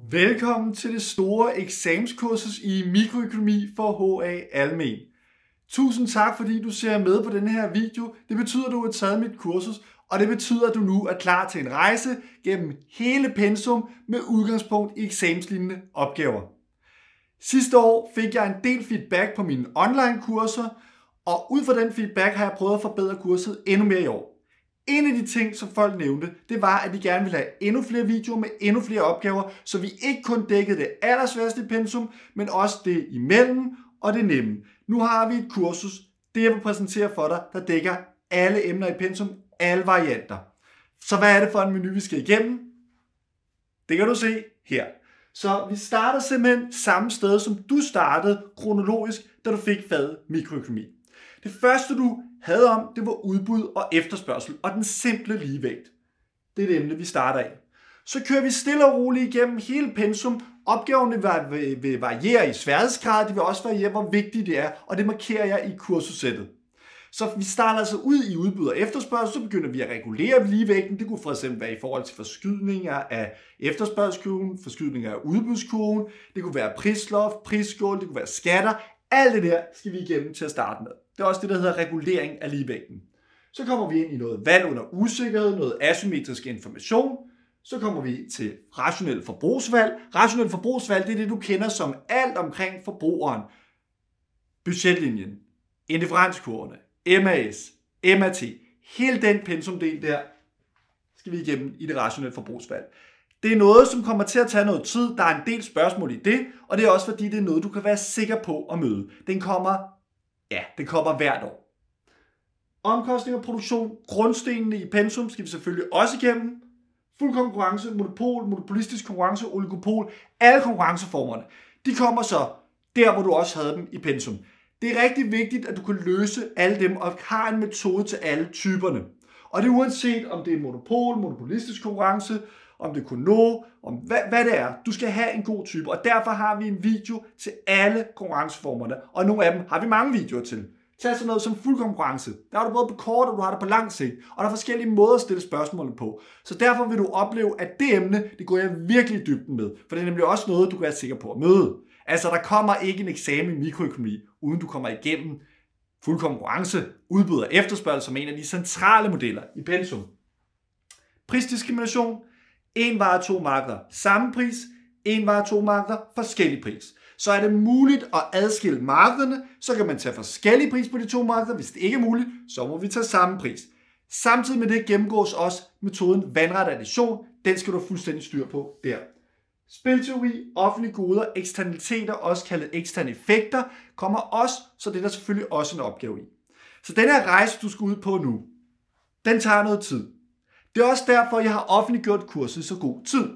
Velkommen til det store eksamenskursus i mikroøkonomi for HA Almen. Tusind tak, fordi du ser med på denne her video. Det betyder, at du har taget mit kursus, og det betyder, at du nu er klar til en rejse gennem hele pensum med udgangspunkt i eksamenslignende opgaver. Sidste år fik jeg en del feedback på mine online-kurser, og ud fra den feedback har jeg prøvet at forbedre kurset endnu mere i år. En af de ting, som folk nævnte, det var, at de gerne ville have endnu flere videoer med endnu flere opgaver, så vi ikke kun dækkede det allersværeste pensum, men også det imellem og det nemme. Nu har vi et kursus, det jeg vil præsentere for dig, der dækker alle emner i pensum, alle varianter. Så hvad er det for en menu, vi skal igennem? Det kan du se her. Så vi starter simpelthen samme sted, som du startede kronologisk, da du fik faget mikroøkonomi. Det første, du havde om, det var udbud og efterspørgsel og den simple ligevægt. Det er det emne, vi starter af. Så kører vi stille og roligt igennem hele pensum. Opgaverne vil variere i sværhedsgrad, de vil også variere, hvor vigtigt det er, og det markerer jeg i kursussættet. Så vi starter altså ud i udbud og efterspørgsel, så begynder vi at regulere ligevægten. Det kunne for eksempel være i forhold til forskydninger af efterspørgselskurven, forskydninger af udbudskurven, det kunne være prisloft, prisskål, det kunne være skatter. Alt det der skal vi igennem til at starte med. Det er også det, der hedder regulering af ligevægten. Så kommer vi ind i noget valg under usikkerhed, noget asymmetrisk information. Så kommer vi til rationelt forbrugsvalg. Rationelt forbrugsvalg, det er det, du kender som alt omkring forbrugeren. Budgetlinjen, indifferenskurverne, MAS, MAT, hele den pensumdel der skal vi igennem i det rationelle forbrugsvalg. Det er noget, som kommer til at tage noget tid. Der er en del spørgsmål i det, og det er også fordi, det er noget, du kan være sikker på at møde. Den kommer hvert år. Omkostning og produktion, grundstenene i pensum skal vi selvfølgelig også igennem. Fuld konkurrence, monopol, monopolistisk konkurrence, oligopol, alle konkurrenceformerne. De kommer så der, hvor du også havde dem i pensum. Det er rigtig vigtigt, at du kan løse alle dem og har en metode til alle typerne. Og det er uanset om det er monopol, monopolistisk konkurrence, om det er kono, om hvad det er. Du skal have en god type, og derfor har vi en video til alle konkurrenceformerne, og nogle af dem har vi mange videoer til. Tag sådan noget som fuld konkurrence. Der har du både på kort, og du har det på lang sigt, og der er forskellige måder at stille spørgsmålene på. Så derfor vil du opleve, at det emne, det går jeg virkelig i dybden med, for det er nemlig også noget, du kan være sikker på at møde. Altså, der kommer ikke en eksamen i mikroøkonomi, uden du kommer igennem fuld konkurrence, udbud og efterspørgsel som en af de centrale modeller i pensum. Prisdiskrimination. En vare, to markeder, samme pris. En vare, to markeder, forskellig pris. Så er det muligt at adskille markederne, så kan man tage forskellig pris på de to markeder. Hvis det ikke er muligt, så må vi tage samme pris. Samtidig med det gennemgås også metoden vandret addition. Den skal du fuldstændig styr på der. Spilteori, offentlige goder, eksternaliteter, også kaldet eksterne effekter, kommer også, så det er der selvfølgelig også en opgave i. Så den her rejse, du skal ud på nu, den tager noget tid. Det er også derfor, jeg har offentliggjort kurset i så god tid.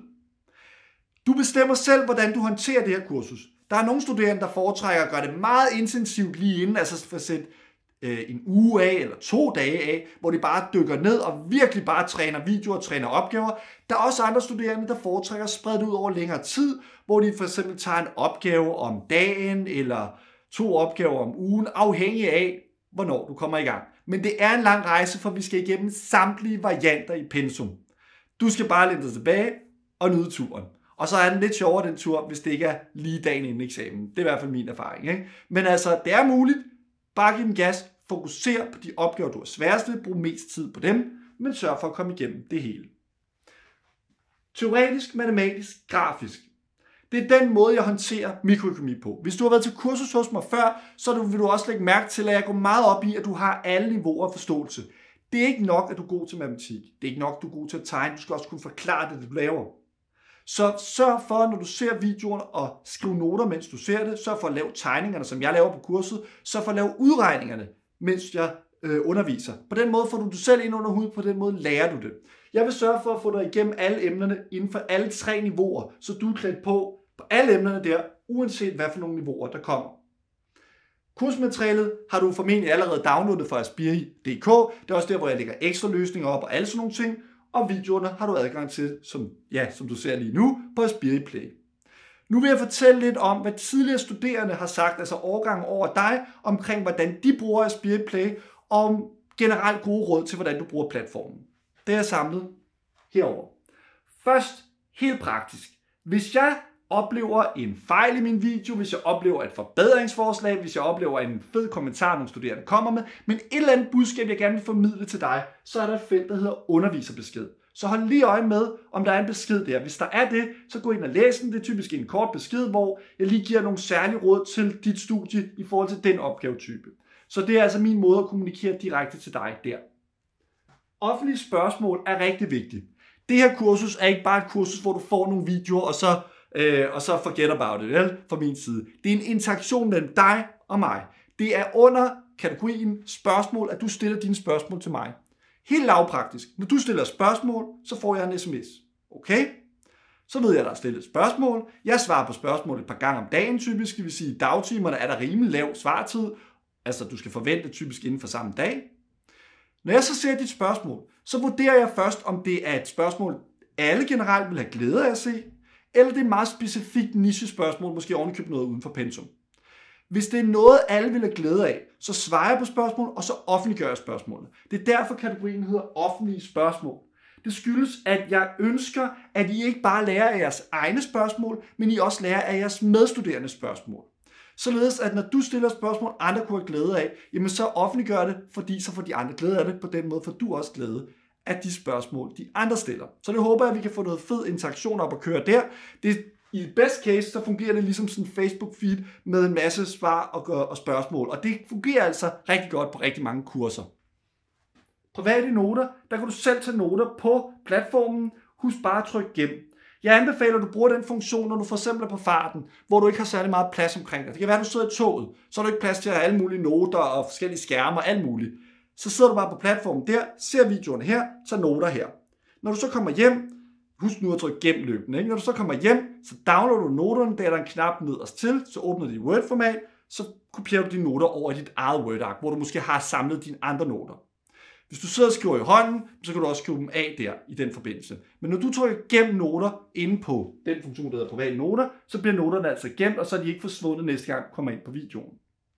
Du bestemmer selv, hvordan du håndterer det her kursus. Der er nogle studerende, der foretrækker at gøre det meget intensivt lige inden, altså for at sætte en uge af eller 2 dage af, hvor de bare dykker ned og virkelig bare træner videoer og træner opgaver. Der er også andre studerende, der foretrækker at sprede det ud over længere tid, hvor de for eksempel tager en opgave om dagen eller 2 opgaver om ugen, afhængig af, hvornår du kommer i gang. Men det er en lang rejse, for vi skal igennem samtlige varianter i pensum. Du skal bare læne dig tilbage og nyde turen. Og så er den lidt sjovere, den tur, hvis det ikke er lige dagen inden eksamen. Det er i hvert fald min erfaring. Ikke? Men altså, det er muligt. Bare giv den gas. Fokuser på de opgaver, du har sværest ved. Brug mest tid på dem, men sørg for at komme igennem det hele. Teoretisk, matematisk, grafisk. Det er den måde, jeg håndterer mikroøkonomi på. Hvis du har været til kursus hos mig før, så vil du også lægge mærke til, at jeg går meget op i, at du har alle niveauer af forståelse. Det er ikke nok, at du er god til matematik. Det er ikke nok, at du er god til at tegne. Du skal også kunne forklare det, du laver. Så sørg for, når du ser videoerne, og skriv noter, mens du ser det. Sørg for at lave tegningerne, som jeg laver på kurset. Sørg for at lave udregningerne, mens jeg underviser. På den måde får du det selv ind under huden, på den måde lærer du det. Jeg vil sørge for at få dig igennem alle emnerne inden for alle 3 niveauer, så du er klædt på alle emnerne der, uanset hvad for nogle niveauer der kommer. Kursmaterialet har du formentlig allerede downloadet fra Aspiri.dk. Det er også der, hvor jeg lægger ekstra løsninger op og alle sådan nogle ting. Og videoerne har du adgang til, som du ser lige nu, på Aspiri Play. Nu vil jeg fortælle lidt om, hvad tidligere studerende har sagt, altså årgangen over dig, omkring hvordan de bruger Aspiri Play, og om generelt gode råd til, hvordan du bruger platformen. Det er samlet herover. Først, helt praktisk. Hvis jeg oplever en fejl i min video, hvis jeg oplever et forbedringsforslag, hvis jeg oplever en fed kommentar, nogle studerende kommer med, men et eller andet budskab, jeg gerne vil formidle til dig, så er der et felt, der hedder underviserbesked. Så hold lige øje med, om der er en besked der. Hvis der er det, så gå ind og læs den. Det er typisk en kort besked, hvor jeg lige giver nogle særlige råd til dit studie i forhold til den opgavetype. Så det er altså min måde at kommunikere direkte til dig der. Offentlige spørgsmål er rigtig vigtigt. Det her kursus er ikke bare et kursus, hvor du får nogle videoer, og så forget about it, vel? Fra min side. Det er en interaktion mellem dig og mig. Det er under kategorien spørgsmål, at du stiller dine spørgsmål til mig. Helt lavpraktisk. Når du stiller spørgsmål, så får jeg en sms. Okay? Så ved jeg, at der er stillet spørgsmål. Jeg svarer på spørgsmål et par gange om dagen typisk. Det vil sige, at i dagtimerne er der rimelig lav svartid. Altså, du skal forvente typisk inden for samme dag. Når jeg så ser dit spørgsmål, så vurderer jeg først, om det er et spørgsmål, alle generelt vil have glæde af at se, eller det er et meget specifikt niche-spørgsmål, måske ovenikøbet noget uden for pensum. Hvis det er noget, alle vil have glæde af, så svarer jeg på spørgsmål, og så offentliggør jeg spørgsmålet. Det er derfor kategorien hedder offentlige spørgsmål. Det skyldes, at jeg ønsker, at I ikke bare lærer af jeres egne spørgsmål, men I også lærer af jeres medstuderende spørgsmål. Således at når du stiller spørgsmål, andre kunne have glæde af, jamen så offentliggør det, fordi så får de andre glæde af det. På den måde får du også glæde af de spørgsmål, de andre stiller. Så det håber jeg, at vi kan få noget fed interaktion op og køre der. I best case, så fungerer det ligesom sådan en Facebook-feed med en masse svar og spørgsmål. Og det fungerer altså rigtig godt på rigtig mange kurser. Private noter, der kan du selv tage noter på platformen. Husk bare at trykke gem. Jeg anbefaler, at du bruger den funktion, når du for eksempel er på farten, hvor du ikke har særlig meget plads omkring dig. Det kan være, at du sidder i toget, så har du ikke plads til at have alle mulige noter og forskellige skærme og alt muligt. Så sidder du bare på platformen der, ser videoerne her, så noter her. Når du så kommer hjem, husk nu at trykke gem løbende. Ikke? Når du så kommer hjem, så downloader du noterne, der er der en knap nederst til, så åbner du i Word-format, så kopierer du dine noter over i dit eget Word-ark, hvor du måske har samlet dine andre noter. Hvis du sidder og skriver i hånden, så kan du også skrive dem af der i den forbindelse. Men når du trykker gem noter inde på den funktion, der hedder private noter, så bliver noterne altså gemt, og så er de ikke forsvundet næste gang, du kommer ind på videoen.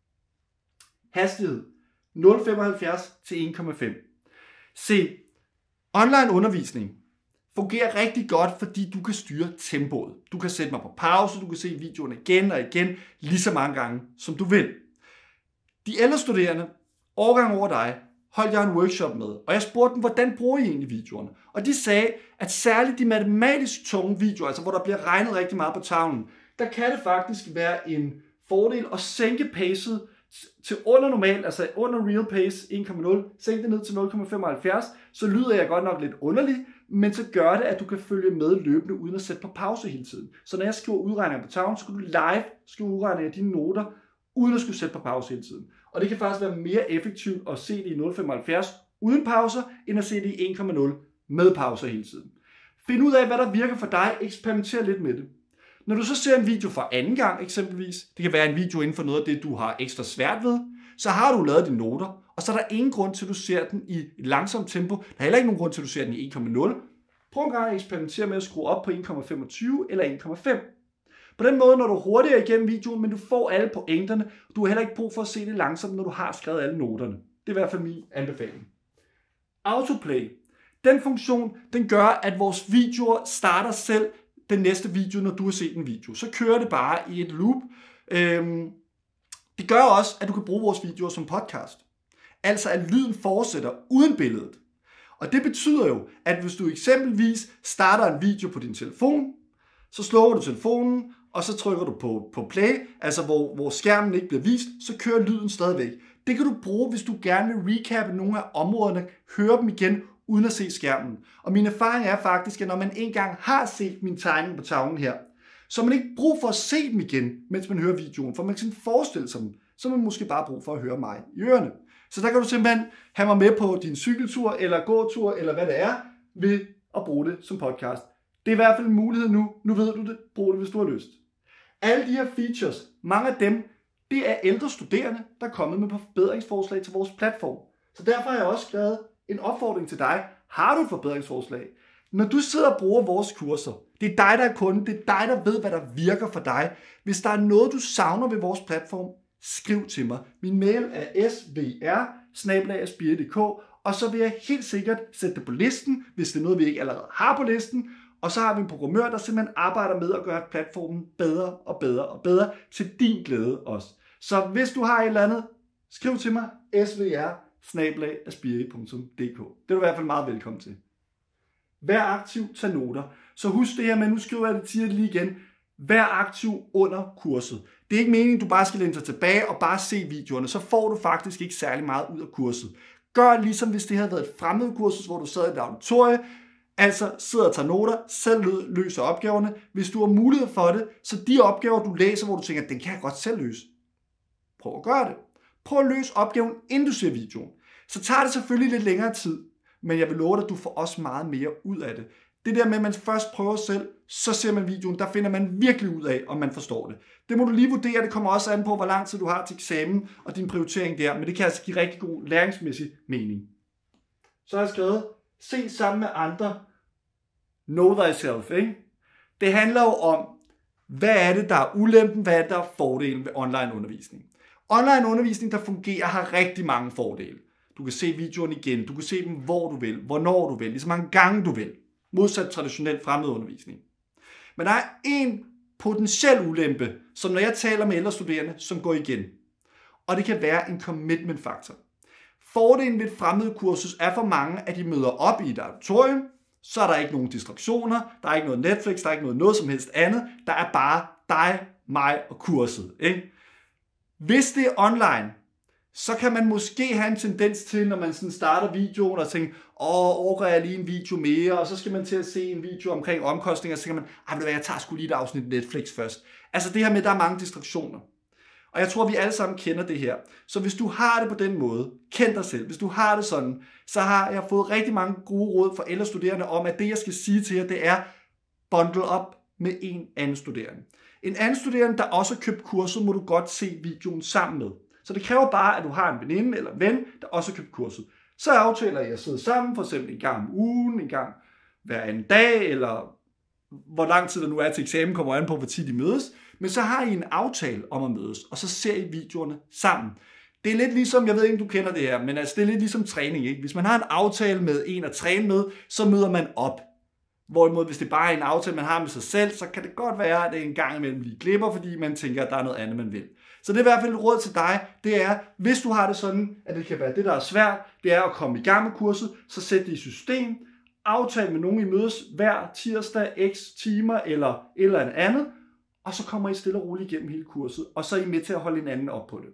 Hastighed 0,75 til 1,5. Se, online undervisning fungerer rigtig godt, fordi du kan styre tempoet. Du kan sætte mig på pause, du kan se videoen igen og igen, lige så mange gange, som du vil. De ældre studerende, årgang over dig, holdt jeg en workshop med, og jeg spurgte dem, hvordan bruger I egentlig videoerne? Og de sagde, at særligt de matematisk tunge videoer, altså hvor der bliver regnet rigtig meget på tavlen, der kan det faktisk være en fordel at sænke pacet til under normal, altså under real pace 1,0, sænke det ned til 0,75, så lyder jeg godt nok lidt underlig, men så gør det, at du kan følge med løbende, uden at sætte på pause hele tiden. Så når jeg skriver udregninger på tavlen, så kan du live skrive udregninger af dine noter, uden at skulle sætte på pause hele tiden. Og det kan faktisk være mere effektivt at se det i 0,75 uden pauser, end at se det i 1,0 med pauser hele tiden. Find ud af, hvad der virker for dig, eksperimenter lidt med det. Når du så ser en video for anden gang eksempelvis, det kan være en video inden for noget af det, du har ekstra svært ved, så har du lavet dine noter, og så er der ingen grund til, at du ser den i et langsomt tempo. Der er heller ikke nogen grund til, at du ser den i 1,0. Prøv en gang at eksperimentere med at skrue op på 1,25 eller 1,5. På den måde når du hurtigere igennem videoen, men du får alle pointerne. Du har heller ikke brug for at se det langsomt, når du har skrevet alle noterne. Det er i hvert fald min anbefaling. Autoplay. Den funktion, den gør, at vores videoer starter selv den næste video, når du har set en video. Så kører det bare i et loop. Det gør også, at du kan bruge vores videoer som podcast. Altså at lyden fortsætter uden billedet. Og det betyder jo, at hvis du eksempelvis starter en video på din telefon, så slukker du telefonen, og så trykker du på play, altså hvor skærmen ikke bliver vist, så kører lyden stadigvæk. Det kan du bruge, hvis du gerne vil recappe nogle af områderne, høre dem igen, uden at se skærmen. Og min erfaring er faktisk, at når man engang har set min tegning på tavlen her, så har man ikke brug for at se dem igen, mens man hører videoen, for man kan forestille sig dem. Så har man måske bare brug for at høre mig i ørerne. Så der kan du simpelthen have mig med på din cykeltur, eller gåtur, eller hvad det er, ved at bruge det som podcast. Det er i hvert fald en mulighed nu. Nu ved du det. Brug det, hvis du har lyst. Alle de her features, mange af dem, det er ældre studerende, der er kommet med forbedringsforslag til vores platform. Så derfor har jeg også skrevet en opfordring til dig. Har du et forbedringsforslag? Når du sidder og bruger vores kurser, det er dig, der er kunde, det er dig, der ved, hvad der virker for dig. Hvis der er noget, du savner ved vores platform, skriv til mig. Min mail er svr@aspire.dk, og så vil jeg helt sikkert sætte det på listen, hvis det er noget, vi ikke allerede har på listen, Og så har vi en programmør, der simpelthen arbejder med at gøre platformen bedre og bedre og bedre til din glæde også. Så hvis du har et eller andet, skriv til mig svr@aspiri.dk. Det er du i hvert fald meget velkommen til. Vær aktiv, tag noter. Så husk det her med, nu skriver jeg det til lige igen. Vær aktiv under kurset. Det er ikke meningen, du bare skal læne dig tilbage og bare se videoerne. Så får du faktisk ikke særlig meget ud af kurset. Gør ligesom hvis det havde været et fremmedkursus, hvor du sad i et auditorie, altså sidder og tager noter, selv løser opgaverne. Hvis du har mulighed for det, så de opgaver, du læser, hvor du tænker, den kan jeg godt selv løse. Prøv at gøre det. Prøv at løse opgaven, inden du ser videoen. Så tager det selvfølgelig lidt længere tid, men jeg vil love dig, at du får også meget mere ud af det. Det der med, at man først prøver selv, så ser man videoen, der finder man virkelig ud af, om man forstår det. Det må du lige vurdere, det kommer også an på, hvor lang tid du har til eksamen og din prioritering der, men det kan altså give rigtig god læringsmæssig mening. Så har jeg skrevet, se sammen med andre, know thyself, ikke? Det handler jo om, hvad er det, der er ulempen, hvad er det, der er fordelen ved online undervisning. Online undervisning, der fungerer, har rigtig mange fordele. Du kan se videoen igen, du kan se dem, hvor du vil, hvornår du vil, lige så mange gange du vil. Modsat traditionel fremmedundervisning. Men der er en potentiel ulempe, som når jeg taler med ældre studerende, som går igen. Og det kan være en commitment faktor. Fordelen ved et fremmedkursus er for mange, at de møder op i et auditorium, så er der ikke nogen distraktioner, der er ikke noget Netflix, der er ikke noget som helst andet. Der er bare dig, mig og kurset. Ikke? Hvis det er online, så kan man måske have en tendens til, når man sådan starter videoen og tænker, overgår jeg lige en video mere, og så skal man til at se en video omkring omkostninger, så kan man, jeg tager sgu lige et afsnit Netflix først. Altså det her med, at der er mange distraktioner. Og jeg tror, vi alle sammen kender det her. Så hvis du har det på den måde, kend dig selv. Hvis du har det sådan, så har jeg fået rigtig mange gode råd fra ældre studerende om, at det jeg skal sige til jer, det er, bundle op med en anden studerende. En anden studerende, der også har købt kurset, må du godt se videoen sammen med. Så det kræver bare, at du har en veninde eller ven, der også har købt kurset. Så aftaler jeg at sidde sammen, for eksempel en gang om ugen, en gang hver anden dag, eller hvor lang tid der nu er til eksamen, kommer an på, hvor tit de mødes. Men så har I en aftale om at mødes, og så ser I videoerne sammen. Det er lidt ligesom, jeg ved ikke, om du kender det her, men altså, det er lidt ligesom træning. Ikke? Hvis man har en aftale med en at træne med, så møder man op. Hvorimod, hvis det bare er en aftale, man har med sig selv, så kan det godt være, at det en gang imellem lige glipper, fordi man tænker, at der er noget andet, man vil. Så det er i hvert fald et råd til dig, det er, hvis du har det sådan, at det kan være det, der er svært, det er at komme i gang med kurset, så sæt det i system, aftale med nogen, I mødes hver tirsdag, x timer eller et eller andet, og så kommer I stille og roligt igennem hele kurset, og så er I med til at holde hinanden op på det.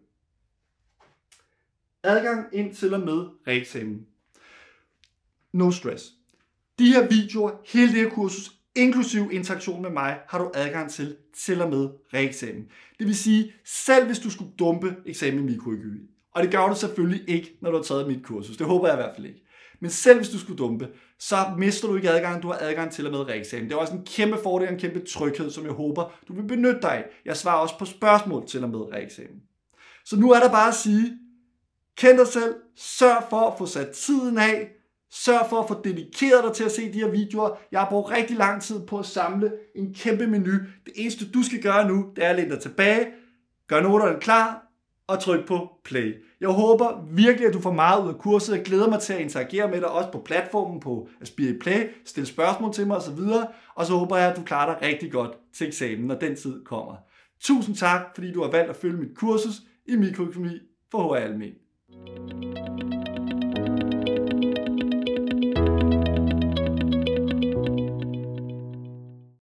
Adgang ind til og med reeksamen. No stress. De her videoer, hele det her kursus, inklusiv interaktion med mig, har du adgang til og med reeksamen. Det vil sige, selv hvis du skulle dumpe eksamen i mikroøkonomi, og det gør du selvfølgelig ikke, når du har taget mit kursus, det håber jeg i hvert fald ikke. Men selv hvis du skulle dumpe, så mister du ikke adgang, du har adgang til og med reeksamen. Det er også en kæmpe fordel, en kæmpe tryghed, som jeg håber, du vil benytte dig af. Jeg svarer også på spørgsmål til og med reeksamen. Så nu er der bare at sige, kend dig selv, sørg for at få sat tiden af, sørg for at få dedikeret dig til at se de her videoer. Jeg har brugt rigtig lang tid på at samle en kæmpe menu. Det eneste du skal gøre nu, det er at læne dig tilbage, gør noterne klar og tryk på play. Jeg håber virkelig, at du får meget ud af kurset. Jeg glæder mig til at interagere med dig, også på platformen på Aspiri Play, stille spørgsmål til mig osv. Og så håber jeg, at du klarer dig rigtig godt til eksamen, når den tid kommer. Tusind tak, fordi du har valgt at følge mit kursus i mikroøkonomi for HR Almen.